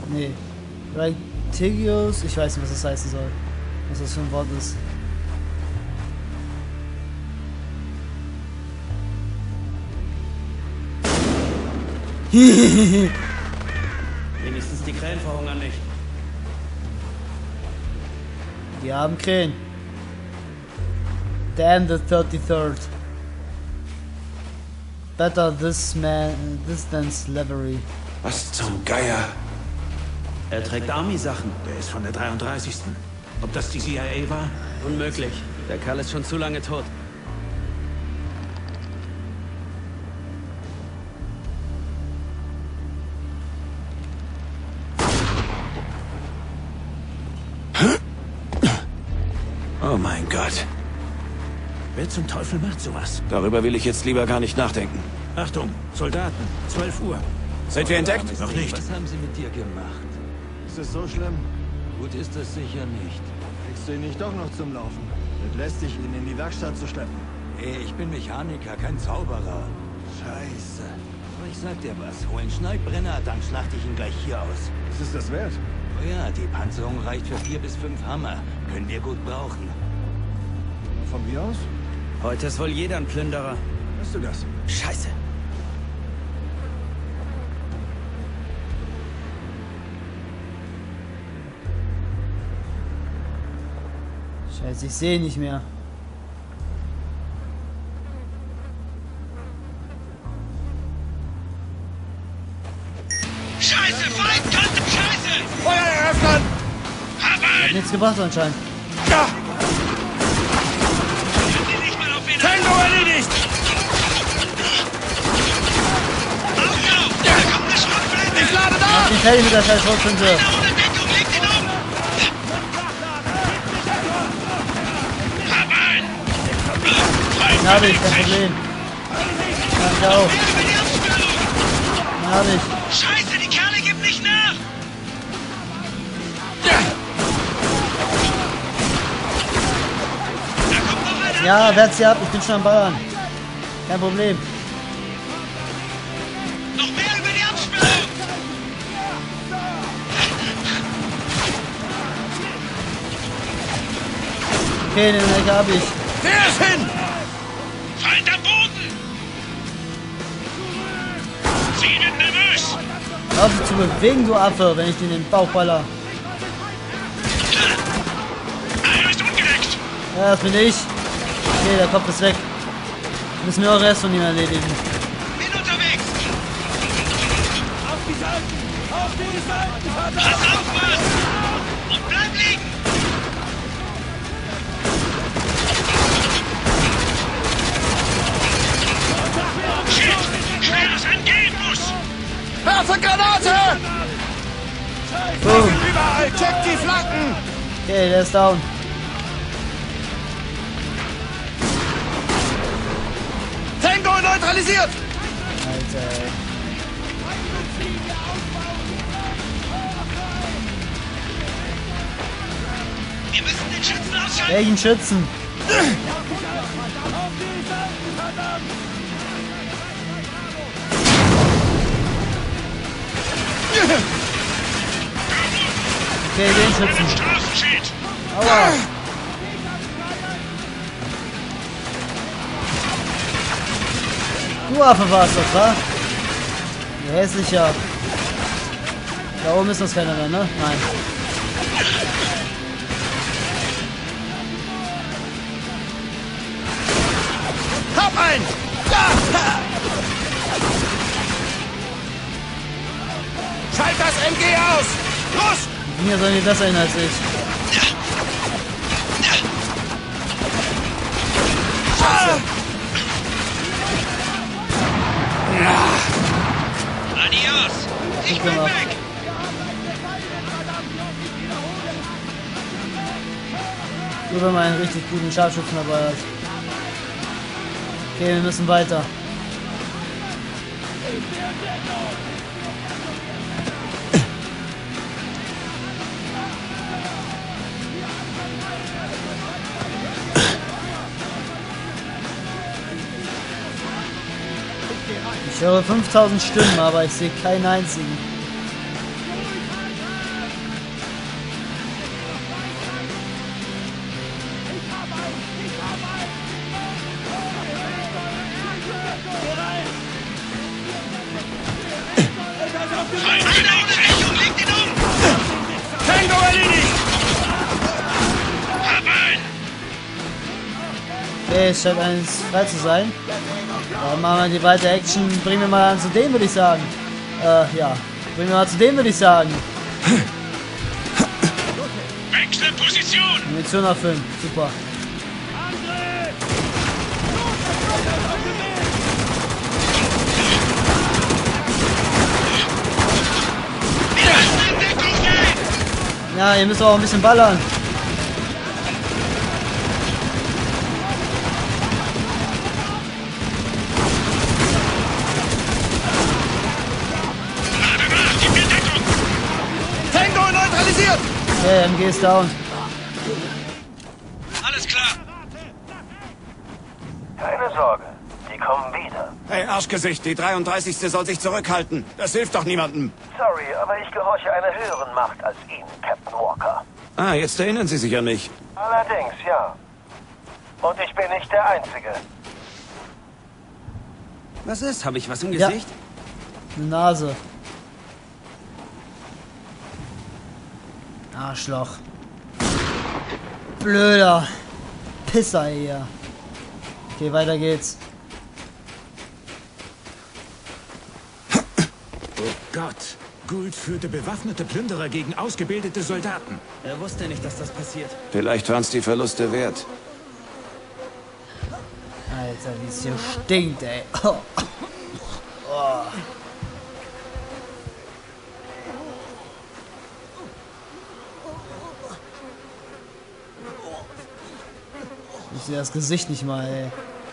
Nee. Raitigius, ich weiß nicht, was das heißen soll. Was das für ein Wort ist. Wenigstens die Krähen verhungern nicht. Die haben Krähen. Damn the 33rd. Better this than slavery. Was zum Geier? Er trägt Army-Sachen. Der ist von der 33. Ob das die CIA war? Unmöglich. Der Kerl ist schon zu lange tot. Oh mein Gott. Wer zum Teufel macht sowas? Darüber will ich jetzt lieber gar nicht nachdenken. Achtung, Soldaten, 12 Uhr. Sind wir entdeckt? Noch nicht. Was haben sie mit dir gemacht? Ist es so schlimm? Gut ist es sicher nicht. Kriegst du ihn nicht doch noch zum Laufen? Lässt dich ihn in die Werkstatt zu schleppen. Hey, ich bin Mechaniker, kein Zauberer. Scheiße. Aber ich sag dir was, hol einen Schneidbrenner, dann schlachte ich ihn gleich hier aus. Was ist das wert? Oh ja, die Panzerung reicht für 4 bis 5 Hammer. Können wir gut brauchen. Von mir aus? Heute ist wohl jeder ein Plünderer. Weißt du das? Scheiße. Scheiße, ich sehe nicht mehr. Scheiße, Feind, Kante, Scheiße! Feuer eröffnen! Hat nichts gebracht anscheinend. Ja! Können die nicht mal auf ihn Tango erledigt! Achtung! Da kommt eine Schrotflinte! Ich lade Mach da! den fertig mit der scheiß Schrotflinte. Ohne Deckung, legt ihn um! Hab ein! Den habe ich, kein Problem. Mach ich auch. Wer über die Absperrung? Den habe ich. Scheiße, die Kerle geben nicht nach! Da kommt noch einer! Ja, wehrt sie ab, ich bin schon am Ballern. Kein Problem. Noch mehr über die Absperrung! Okay, den Ecke habe ich. Wer ist hin? Feind am Boden! Sie wird nervös! Hör auf dich zu bewegen, du Affe, wenn ich dir in den Bauch baller. Einer ist ungedeckt! Ja, das bin ich. Okay, der Kopf ist weg. Müssen wir auch Rest von ihm erledigen. Bin unterwegs! Auf die Seiten! Auf die Seiten! Pass auf, Mann! Und bleib liegen! Shit! Schweres Angehen muss! Werfe Granate! Boom. Überall! Check die Flanken! Okay, der ist down. Tango neutralisiert! Alter, ey. Wir müssen den Schützen ausschalten! Welchen Schützen? Okay, den Schützen. Straßenschild! Aua. Du Affe warst das, wa? Du hässlicher. Da oben ist das keiner mehr, ne? Nein. Hab ein! Ja! Schalt das MG aus! Los! Die Dinger sollen die besser hin als ich. Adios! Ich Gut bin gemacht. weg! Nur wenn man einen richtig guten Scharfschützen dabei hat. Okay, wir müssen weiter. Ich höre 5000 Stimmen, aber ich sehe keinen einzigen. Einer ohne Deckung, legt ihn um! Tango erledigt! Hab einen! Okay, es scheint eins frei zu sein. Dann machen wir die weite Action. Bringen wir mal an zu dem, würde ich sagen. Ja. Bringen wir mal zu dem, würde ich sagen. Wechsle Position! Munition auffüllen. Super. Die erste in Deckung geht! Ja, ihr müsst auch ein bisschen ballern. Lade nach, gib mir Deckung! Tango neutralisiert! Okay, MG ist down. Alles klar! Keine Sorge, die kommen wieder. Hey, Arschgesicht, die 33. soll sich zurückhalten. Das hilft doch niemandem. Sorry, aber ich gehorche einer höheren Macht als Ihnen, Captain Walker. Ah, jetzt erinnern Sie sich an mich. Allerdings, ja. Und ich bin nicht der Einzige. Was ist? Habe ich was im Ja. Gesicht? Eine Nase. Arschloch. Blöder. Pisser hier. Okay, weiter geht's. Oh Gott. Gould führte bewaffnete Plünderer gegen ausgebildete Soldaten. Er wusste nicht, dass das passiert. Vielleicht waren es die Verluste wert. Alter, wie es hier stinkt, ey. Oh. Oh. Ich sehe das Gesicht nicht mal, ey.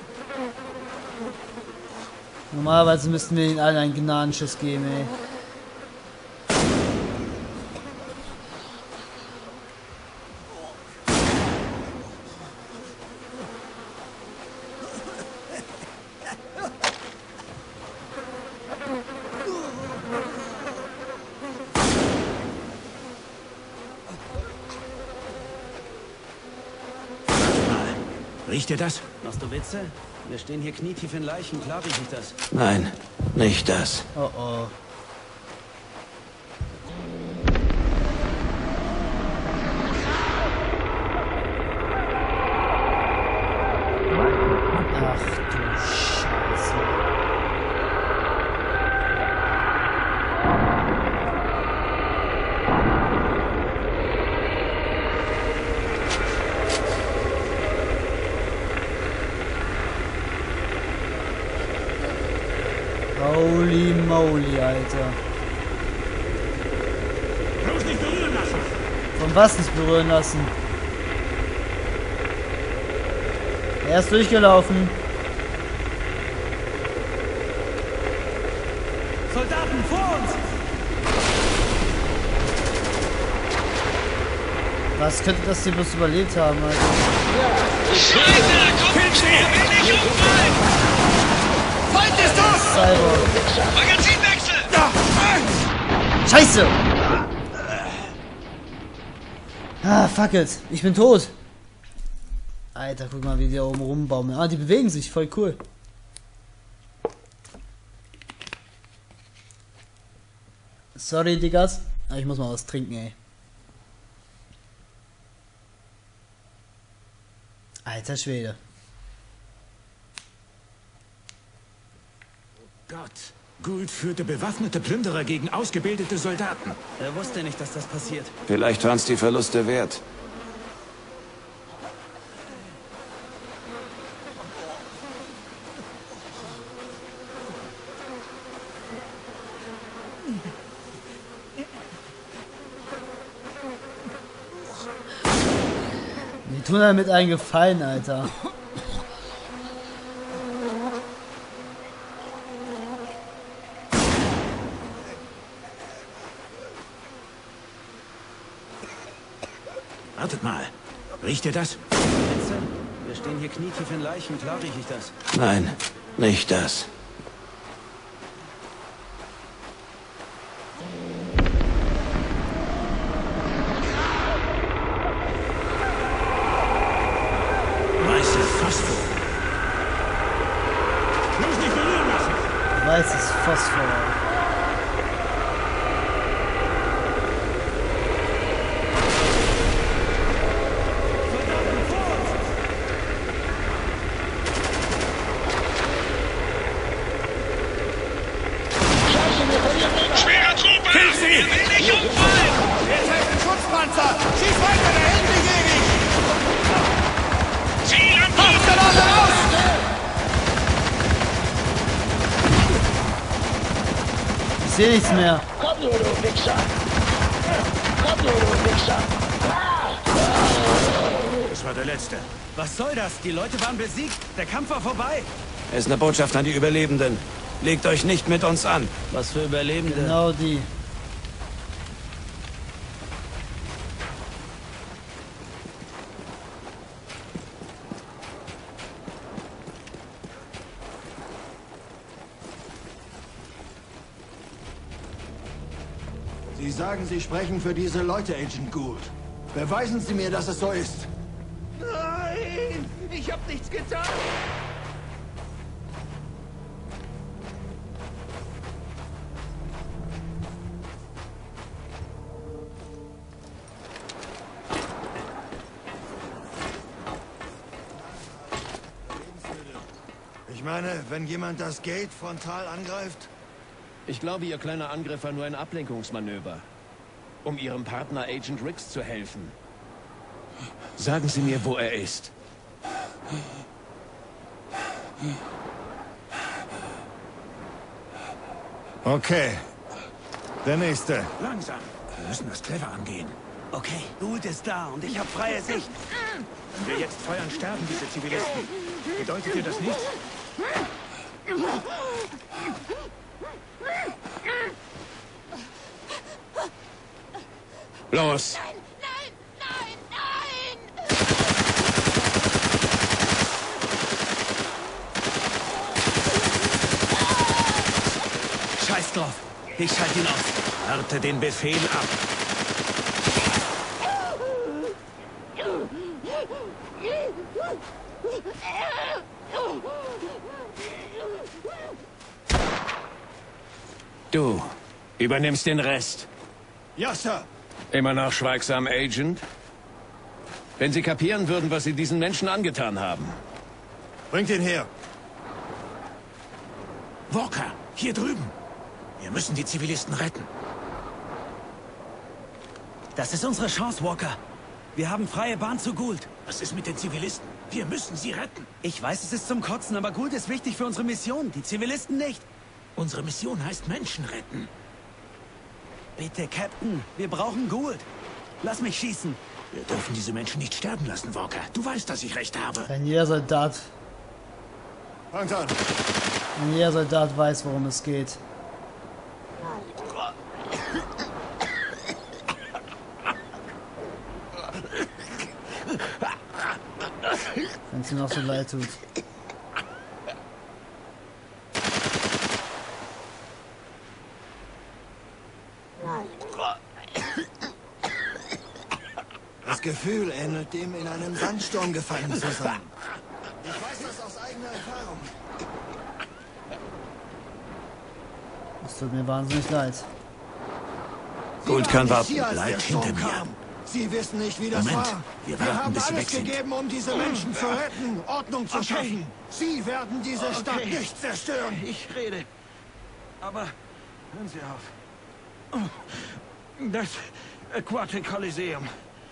Normalerweise müssten wir ihnen allen einen Gnadenschuss geben, ey. Riecht ihr das? Machst du Witze? Wir stehen hier knietief in Leichen, klar rieche ich das. Nein, nicht das. Oh oh. Ach du Scheiße. Holy moly, Alter. Bloß nicht berühren lassen! Von was nicht berühren lassen? Er ist durchgelaufen. Soldaten vor uns! Was könnte das hier bloß überlebt haben, Alter? Scheiße, da kommt ein Speer, will nicht umfallen! Feind ist da! Cyborg. Magazinwechsel! Scheiße! Ah, fuck it. Ich bin tot. Alter, guck mal, wie die da oben rumbaumeln. Ah, die bewegen sich. Voll cool. Sorry, Diggas. Aber ich muss mal was trinken, ey. Alter Schwede. Gott. Gould führte bewaffnete Plünderer gegen ausgebildete Soldaten. Er wusste nicht, dass das passiert. Vielleicht waren es die Verluste wert. Die tun damit einen Gefallen, Alter. Wartet mal. Riecht ihr das? Witze? Wir stehen hier knietief in Leichen, klar rieche ich das. Nein, nicht das. Weiße Phosphor. Bloß nicht berühren lassen! Weißes Phosphor. sehe nichts mehr. Komm nur, du Wichser! Komm nur, du Wichser! Das war der letzte. Was soll das? Die Leute waren besiegt. Der Kampf war vorbei. Es ist eine Botschaft an die Überlebenden. Legt euch nicht mit uns an. Was für Überlebende. Genau die. Sie sagen, Sie sprechen für diese Leute, Agent Gould. Beweisen Sie mir, dass es so ist. Nein! Ich hab nichts getan! Ich meine, wenn jemand das Gate frontal angreift... Ich glaube, Ihr kleiner Angriff war nur ein Ablenkungsmanöver, um Ihrem Partner Agent Riggs zu helfen. Sagen Sie mir, wo er ist. Okay. Der Nächste. Langsam. Wir müssen das clever angehen. Okay, Gould ist da und ich habe freie Sicht. Wenn wir jetzt feuern, sterben diese Zivilisten. Bedeutet dir das nichts? Los! Scheiß drauf. Ich schalte ihn aus. Warte den Befehl ab. Du übernimmst den Rest. Ja, Sir. Immer noch schweigsam, Agent? Wenn Sie kapieren würden, was Sie diesen Menschen angetan haben. Bringt ihn her. Walker, hier drüben. Wir müssen die Zivilisten retten. Das ist unsere Chance, Walker. Wir haben freie Bahn zu Gould. Was ist mit den Zivilisten? Wir müssen sie retten. Ich weiß, es ist zum Kotzen, aber Gould ist wichtig für unsere Mission. Die Zivilisten nicht. Unsere Mission heißt Menschen retten. Bitte, Captain. Wir brauchen Gould. Lass mich schießen. Wir dürfen diese Menschen nicht sterben lassen, Walker. Du weißt, dass ich recht habe. Ein jeder Soldat weiß, worum es geht. Wenn es mir noch so leid tut. Das Gefühl ähnelt dem, in einem Sandsturm gefallen zu sein. Ich weiß das aus eigener Erfahrung. Es tut mir wahnsinnig leid. Gould kann warten. Hier, als Bleibt der Sturm hinter mir. kam. Sie wissen nicht, wie das Moment. war. Wir warten, haben bis sie weg alles sind. gegeben, um diese Menschen zu retten, Ordnung zu schaffen. Sie werden diese Stadt nicht zerstören. Ich rede. Aber hören Sie auf. Das Aquatic Coliseum.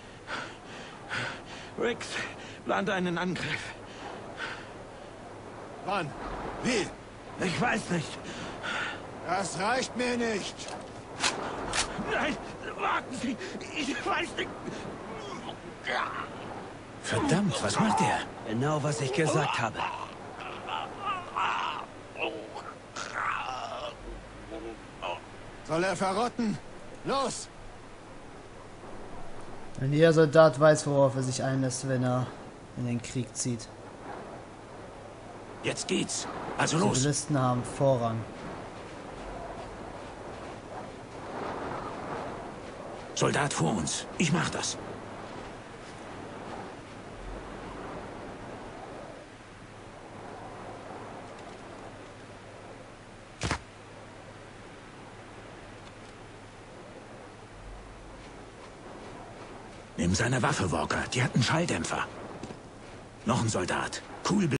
Riggs plant einen Angriff. Wann? Wie? Ich weiß nicht. Das reicht mir nicht. Nein, warten Sie. Ich weiß nicht. Verdammt, was macht er? Genau, was ich gesagt habe. Soll er verrotten? Los! Ein jeder Soldat weiß, worauf er sich einlässt, wenn er in den Krieg zieht. Jetzt geht's. Also los. Zivilisten haben Vorrang. Soldat vor uns. Ich mach das. Nimm seine Waffe, Walker. Die hat einen Schalldämpfer. Noch ein Soldat. Cool.